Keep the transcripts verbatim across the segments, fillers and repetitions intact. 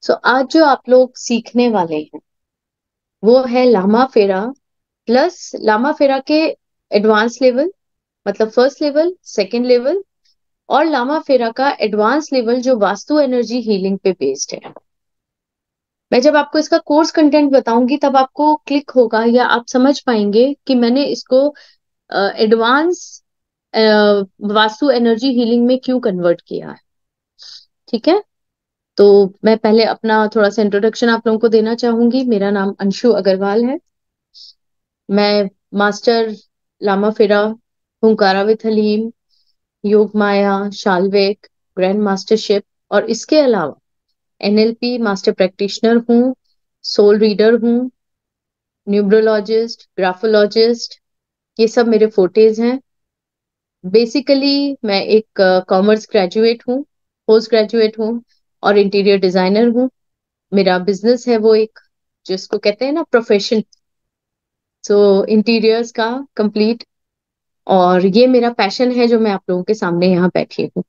सो आज जो आप लोग सीखने वाले हैं वो है लामा फेरा प्लस लामा फेरा के एडवांस लेवल, मतलब फर्स्ट लेवल, सेकंड लेवल, और लामा फेरा का एडवांस लेवल जो वास्तु एनर्जी हीलिंग पे बेस्ड है। मैं जब आपको इसका कोर्स कंटेंट बताऊंगी तब आपको क्लिक होगा या आप समझ पाएंगे कि मैंने इसको एडवांस वास्तु एनर्जी हीलिंग में क्यों कन्वर्ट किया है। ठीक है, तो मैं पहले अपना थोड़ा सा इंट्रोडक्शन आप लोगों को देना चाहूंगी। मेरा नाम अंशु अग्रवाल है। मैं मास्टर लामा फेरा, हुंकारा विथ हलीम, योग माया, शाल्वेक, ग्रैंड मास्टरशिप और इसके अलावा एनएलपी मास्टर प्रैक्टिशनर हूँ, सोल रीडर हूँ, न्यूमरोलॉजिस्ट, ग्राफोलॉजिस्ट, ये सब मेरे फोटेज हैं। बेसिकली मैं एक कॉमर्स ग्रेजुएट हूँ, पोस्ट ग्रेजुएट हूँ और इंटीरियर डिजाइनर हूँ। मेरा बिजनेस है वो एक, जिसको कहते हैं ना प्रोफेशन, सो इंटीरियर्स का कंप्लीट। और ये मेरा पैशन है जो मैं आप लोगों के सामने यहाँ बैठी हूँ।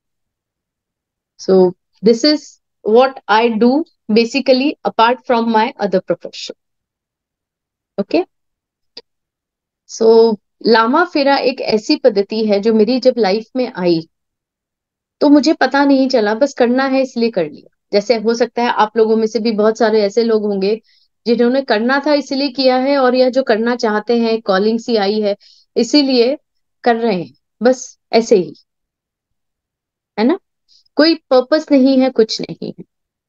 So this is what I do basically apart from my other profession. Okay, so Lama Fera एक ऐसी पद्धति है जो मेरी जब लाइफ में आई तो मुझे पता नहीं चला, बस करना है इसलिए कर लिया। जैसे हो सकता है आप लोगों में से भी बहुत सारे ऐसे लोग होंगे जिन्होंने करना था इसलिए किया है, और यह जो करना चाहते हैं कॉलिंग सी आई है इसीलिए कर रहे हैं, बस ऐसे ही, है ना। कोई पर्पस नहीं है, कुछ नहीं है।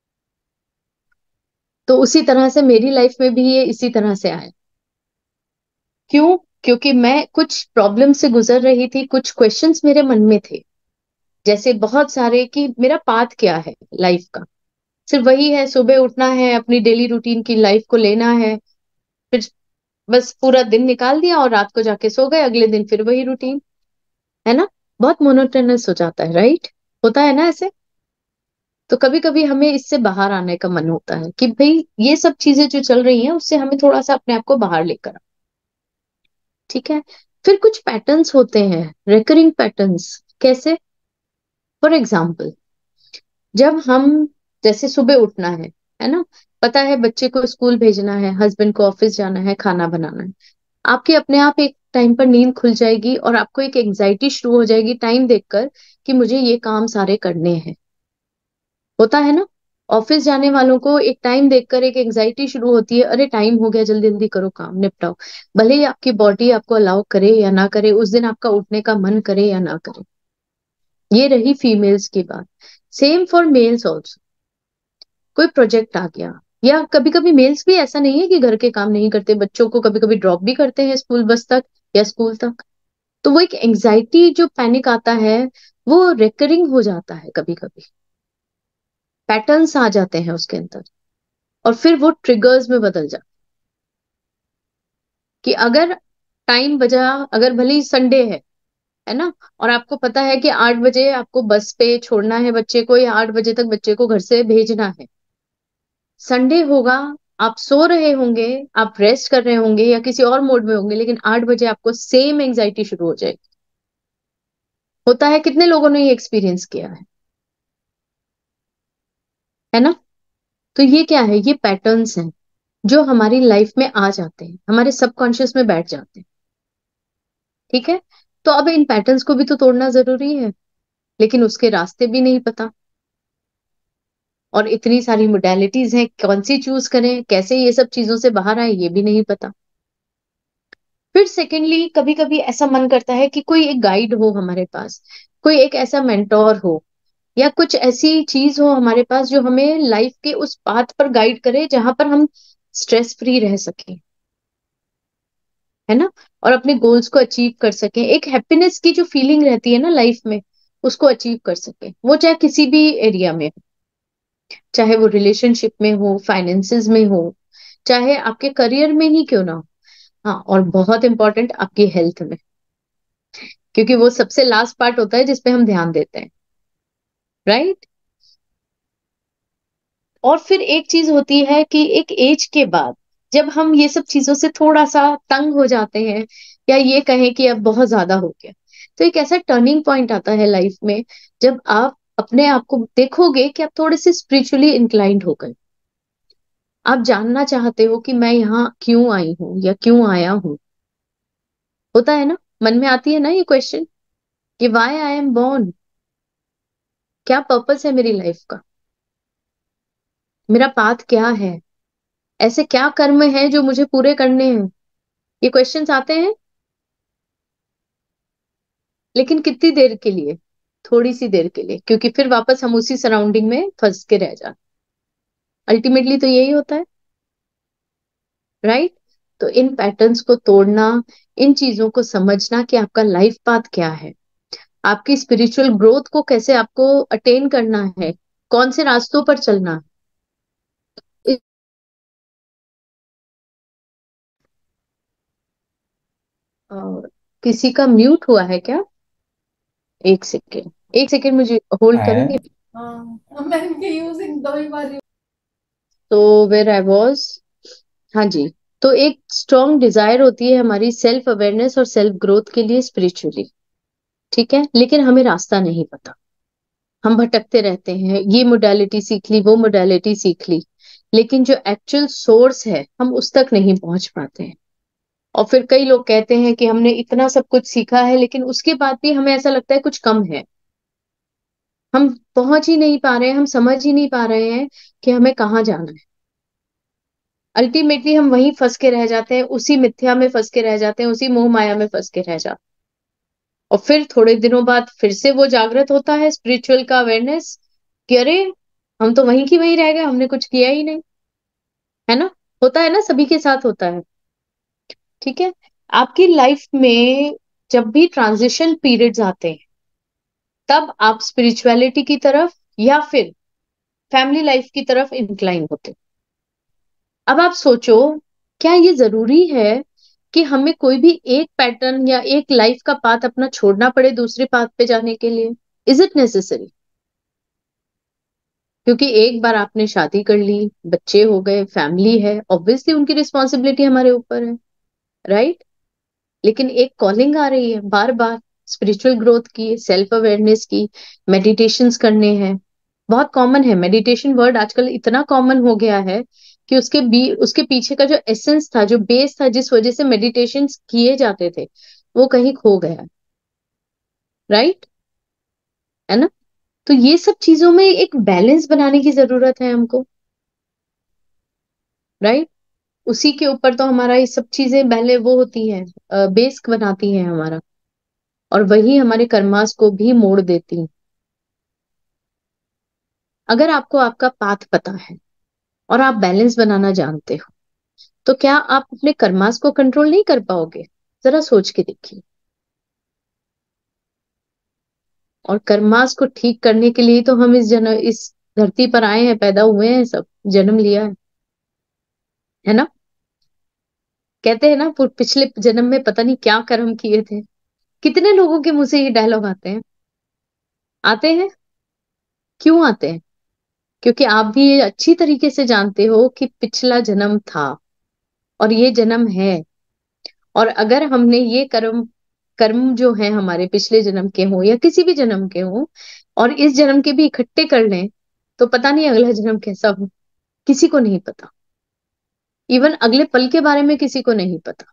तो उसी तरह से मेरी लाइफ में भी ये इसी तरह से आया। क्यों? क्योंकि मैं कुछ प्रॉब्लम से गुजर रही थी, कुछ क्वेश्चंस मेरे मन में थे, जैसे बहुत सारे कि मेरा पाथ क्या है लाइफ का। सिर्फ वही है, सुबह उठना है, अपनी डेली रूटीन की लाइफ को लेना है, फिर बस पूरा दिन निकाल दिया और रात को जाके सो गए, अगले दिन फिर वही रूटीन, है ना। बहुत मोनोटोनस हो जाता है, राइट? होता है ना ऐसे। तो कभी कभी हमें इससे बाहर आने का मन होता है कि भाई ये सब चीजें जो चल रही हैं उससे हमें थोड़ा सा अपने आप को बाहर लेकर आए। ठीक है, फिर कुछ पैटर्न्स होते हैं, रिकरिंग पैटर्न्स। कैसे? फॉर एग्जाम्पल, जब हम, जैसे सुबह उठना है है ना, पता है बच्चे को स्कूल भेजना है, हस्बैंड को ऑफिस जाना है, खाना बनाना है, आपके अपने आप एक टाइम पर नींद खुल जाएगी और आपको एक एंजाइटी शुरू हो जाएगी टाइम देखकर कि मुझे ये काम सारे करने हैं। होता है ना, ऑफिस जाने वालों को एक टाइम देखकर एक एंजाइटी शुरू होती है, अरे टाइम हो गया, जल्दी जल्दी करो, काम निपटाओ। भले ही आपकी बॉडी आपको अलाउ करे या ना करे, उस दिन आपका उठने का मन करे या ना करे। ये रही फीमेल्स की बात। Same for males also. कोई प्रोजेक्ट आ गया, या कभी कभी मेल्स भी ऐसा नहीं है कि घर के काम नहीं करते, बच्चों को कभी कभी ड्रॉप भी करते हैं स्कूल बस तक या स्कूल तक। तो वो एक एंजाइटी जो पैनिक आता है वो रिकरिंग हो जाता है, कभी कभी पैटर्न्स आ जाते हैं उसके अंदर, और फिर वो ट्रिगर्स में बदल जाता कि अगर टाइम बजा, अगर भले ही संडे है है ना, और आपको पता है कि आठ बजे आपको बस पे छोड़ना है बच्चे को, या आठ बजे तक बच्चे को घर से भेजना है, संडे होगा, आप सो रहे होंगे, आप रेस्ट कर रहे होंगे या किसी और मोड में होंगे, लेकिन आठ बजे आपको सेम एंजाइटी शुरू हो जाएगी। होता है, कितने लोगों ने ये एक्सपीरियंस किया है है ना। तो ये क्या है? ये पैटर्न्स हैं जो हमारी लाइफ में आ जाते हैं, हमारे सबकॉन्शियस में बैठ जाते हैं। ठीक है, तो अब इन पैटर्न्स को भी तो तोड़ना जरूरी है, लेकिन उसके रास्ते भी नहीं पता, और इतनी सारी मोडेलिटीज हैं, कौन सी चूज करें, कैसे ये सब चीजों से बाहर आए, ये भी नहीं पता। फिर सेकेंडली, कभी कभी ऐसा मन करता है कि कोई एक गाइड हो हमारे पास, कोई एक ऐसा मेंटोर हो, या कुछ ऐसी चीज हो हमारे पास जो हमें लाइफ के उस पाथ पर गाइड करे जहां पर हम स्ट्रेस फ्री रह सकें, है ना, और अपने गोल्स को अचीव कर सकें, एक हैप्पीनेस की जो फीलिंग रहती है ना लाइफ में, उसको अचीव कर सकें। वो चाहे किसी भी एरिया में हो, चाहे वो रिलेशनशिप में हो, फाइनेंसेस में हो, चाहे आपके करियर में ही क्यों ना हो। हाँ, और बहुत इंपॉर्टेंट आपकी हेल्थ में, क्योंकि वो सबसे लास्ट पार्ट होता है जिसपे हम ध्यान देते हैं, राइट। और फिर एक चीज होती है कि एक एज के बाद जब हम ये सब चीजों से थोड़ा सा तंग हो जाते हैं, या ये कहें कि अब बहुत ज्यादा हो गया, तो एक ऐसा टर्निंग पॉइंट आता है लाइफ में जब आप अपने आप को देखोगे कि आप थोड़े से स्पिरिचुअली इंक्लाइंड हो गए। आप जानना चाहते हो कि मैं यहाँ क्यों आई हूँ या क्यों आया हूँ। होता है ना, मन में आती है ना ये क्वेश्चन कि वाई आई एम बोर्न, क्या पर्पस है मेरी लाइफ का, मेरा पाथ क्या है, ऐसे क्या कर्म है जो मुझे पूरे करने हैं। ये क्वेश्चंस आते हैं, लेकिन कितनी देर के लिए? थोड़ी सी देर के लिए, क्योंकि फिर वापस हम उसी सराउंडिंग में फंस के रह जाते। अल्टीमेटली तो यही होता है, राइट? तो इन पैटर्न्स को तोड़ना, इन चीजों को समझना कि आपका लाइफ पाथ क्या है, आपकी स्पिरिचुअल ग्रोथ को कैसे आपको अटेन करना है, कौन से रास्तों पर चलना है। और किसी का म्यूट हुआ है क्या? एक सेकेंड, एक सेकेंड मुझे होल्ड करेंगे। है। हाँ, मैं इनके यूजिंग दो ही बार। तो वेर आई वॉज, हाँ जी। तो एक स्ट्रॉन्ग डिजायर होती है हमारी सेल्फ अवेयरनेस और सेल्फ ग्रोथ के लिए स्पिरिचुअली, ठीक है, लेकिन हमें रास्ता नहीं पता। हम भटकते रहते हैं, ये मोडालिटी सीख ली, वो मोडालिटी सीख ली, लेकिन जो एक्चुअल सोर्स है हम उस तक नहीं पहुंच पाते हैं। और फिर कई लोग कहते हैं कि हमने इतना सब कुछ सीखा है, लेकिन उसके बाद भी हमें ऐसा लगता है कुछ कम है। हम पहुंच ही नहीं पा रहे हैं, हम समझ ही नहीं पा रहे हैं कि हमें कहाँ जाना है। अल्टीमेटली हम वहीं फंस के रह जाते हैं, उसी मिथ्या में फंस के रह जाते हैं, उसी मोह माया में फंस के रह जाते हैं। और फिर थोड़े दिनों बाद फिर से वो जागृत होता है स्पिरिचुअल का अवेयरनेस कि अरे, हम तो वहीं की वहीं रह गए, हमने कुछ किया ही नहीं। है ना? होता है ना, सभी के साथ होता है। ठीक है। आपकी लाइफ में जब भी ट्रांजिशन पीरियड्स आते हैं, तब आप स्पिरिचुअलिटी की तरफ या फिर फैमिली लाइफ की तरफ इंक्लाइन होते हैं। अब आप सोचो, क्या ये जरूरी है कि हमें कोई भी एक पैटर्न या एक लाइफ का पाथ अपना छोड़ना पड़े दूसरे पाथ पे जाने के लिए? Is it necessary? क्योंकि एक बार आपने शादी कर ली, बच्चे हो गए, फैमिली है, ऑब्वियसली उनकी रिस्पॉन्सिबिलिटी हमारे ऊपर है, राइट? लेकिन एक कॉलिंग आ रही है बार बार, स्पिरिचुअल ग्रोथ की, सेल्फ अवेयरनेस की, मेडिटेशंस करने हैं। बहुत कॉमन है मेडिटेशन वर्ड, आजकल इतना कॉमन हो गया है कि उसके बी उसके पीछे का जो एसेंस था, जो बेस था, जिस वजह से मेडिटेशन किए जाते थे, वो कहीं खो गया है, राइट? है ना? तो ये सब चीजों में एक बैलेंस बनाने की जरूरत है हमको, राइट? उसी के ऊपर तो हमारा ये सब चीजें पहले वो होती हैं, बेस बनाती हैं हमारा, और वही हमारे कर्मास को भी मोड़ देती हैं। अगर आपको आपका पाथ पता है और आप बैलेंस बनाना जानते हो, तो क्या आप अपने कर्मास को कंट्रोल नहीं कर पाओगे? जरा सोच के देखिए। और कर्मास को ठीक करने के लिए तो हम इस जन्म इस धरती पर आए हैं, पैदा हुए हैं, सब जन्म लिया है है ना? कहते हैं ना, पु- पिछले जन्म में पता नहीं क्या कर्म किए थे। कितने लोगों के मुंह से ये डायलॉग आते हैं, आते हैं। क्यों आते हैं? क्योंकि आप भी ये अच्छी तरीके से जानते हो कि पिछला जन्म था और ये जन्म है। और अगर हमने ये कर्म कर्म जो है हमारे पिछले जन्म के हो या किसी भी जन्म के हो, और इस जन्म के भी इकट्ठे कर लें, तो पता नहीं अगला जन्म कैसा हो, किसी को नहीं पता। इवन अगले पल के बारे में किसी को नहीं पता।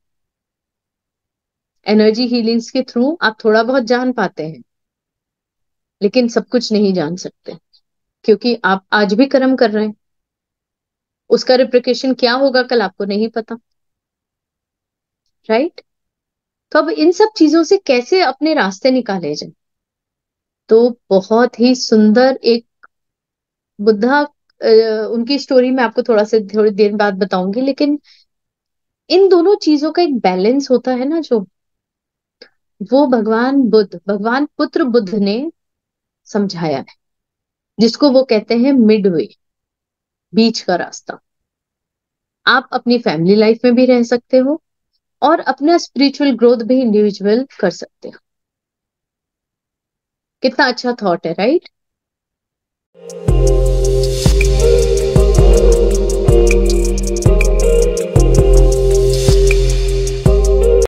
एनर्जी हीलिंग्स के थ्रू आप थोड़ा बहुत जान पाते हैं, लेकिन सब कुछ नहीं जान सकते, क्योंकि आप आज भी कर्म कर रहे हैं। उसका रिप्रिकेशन क्या होगा कल, आपको नहीं पता, राइट? तो अब इन सब चीजों से कैसे अपने रास्ते निकाले जाए? तो बहुत ही सुंदर एक बुद्धा, अ, उनकी स्टोरी मैं आपको थोड़ा से थोड़ी देर बाद बताऊंगी, लेकिन इन दोनों चीजों का एक बैलेंस होता है ना, जो वो भगवान बुद्ध, भगवान पुत्र बुद्ध ने समझाया है, जिसको वो कहते हैं मिड वे, बीच का रास्ता। आप अपनी फैमिली लाइफ में भी रह सकते हो और अपना स्पिरिचुअल ग्रोथ भी इंडिविजुअल कर सकते हो। कितना अच्छा थॉट है, राइट?